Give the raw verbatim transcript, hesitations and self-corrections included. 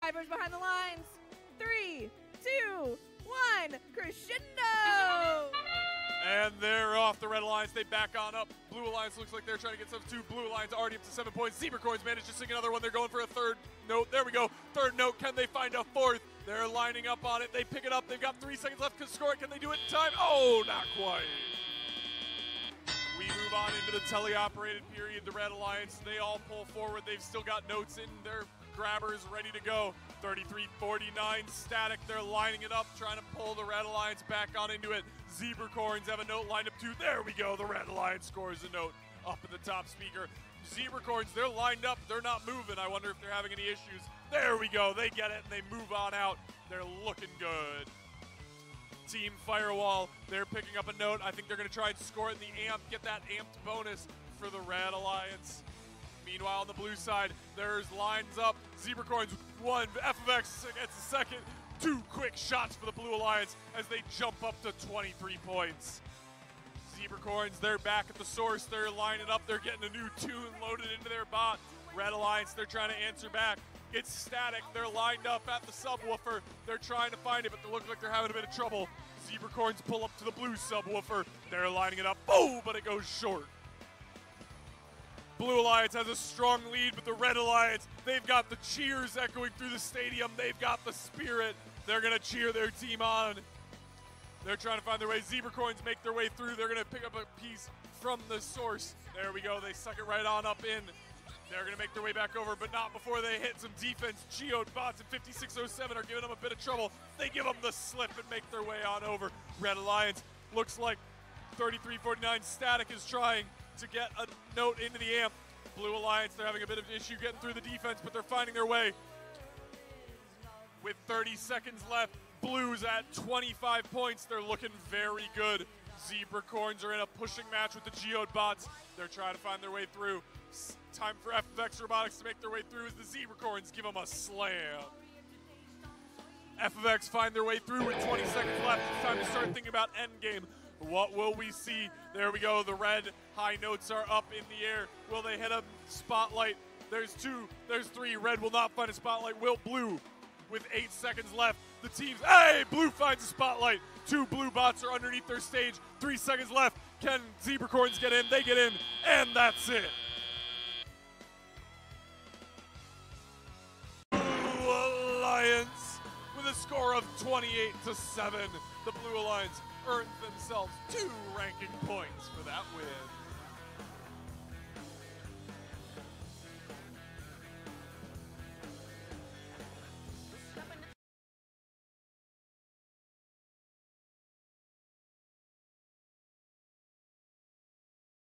Divers behind the lines. Three, two, one, crescendo! And they're off the Red Alliance. They back on up. Blue Alliance looks like they're trying to get some two. Blue Alliance already up to seven points. Zebra Coins managed to sing another one. They're going for a third note. There we go. Third note. Can they find a fourth? They're lining up on it. They pick it up. They've got three seconds left to score it. Can they do it in time? Oh, not quite. We move on into the teleoperated period. The Red Alliance, they all pull forward. They've still got notes in their grabbers ready to go. thirty-three forty-nine static. They're lining it up, trying to pull the Red Alliance back on into it. Zebra Coins have a note lined up too. There we go. The Red Alliance scores a note up at the top speaker. Zebra Coins, they're lined up. They're not moving. I wonder if they're having any issues. There we go. They get it and they move on out. They're looking good. Team Firewall, they're picking up a note. I think they're going to try and score it in the amp, get that amped bonus for the Red Alliance. Meanwhile, on the blue side, there's lines up. Zebra Coins, one. F F X gets a second. Two quick shots for the Blue Alliance as they jump up to twenty-three points. Zebra Coins, they're back at the source. They're lining up. They're getting a new tune loaded into their bot. Red Alliance, they're trying to answer back. It's static. They're lined up at the subwoofer. They're trying to find it, but they look like they're having a bit of trouble. Zebra Coins pull up to the blue subwoofer. They're lining it up. Boom, but it goes short. Blue Alliance has a strong lead, but the Red Alliance, they've got the cheers echoing through the stadium. They've got the spirit. They're going to cheer their team on. They're trying to find their way. Zebra Coins make their way through. They're going to pick up a piece from the source. There we go. They suck it right on up in. They're going to make their way back over, but not before they hit some defense. Geode bots at fifty-six oh seven are giving them a bit of trouble. They give them the slip and make their way on over. Red Alliance looks like thirty-three forty-nine static is trying to get a note into the amp. Blue Alliance, they're having a bit of an issue getting through the defense, but they're finding their way. With thirty seconds left, Blues at twenty-five points. They're looking very good. Zebra Coins are in a pushing match with the Geode bots. They're trying to find their way through. Time for F F X Robotics to make their way through as the Zebra Coins give them a slam. F F X find their way through with twenty seconds left. It's time to start thinking about endgame. What will we see? There we go. The red high notes are up in the air. Will they hit a spotlight? There's two. There's three. Red will not find a spotlight. Will Blue? With eight seconds left, the teams. Hey, Blue finds a spotlight. Two blue bots are underneath their stage. Three seconds left. Can Zebra Coins get in? They get in, and that's it. Blue Alliance with a score of twenty-eight to seven. The Blue Alliance earned themselves two ranking points for that win.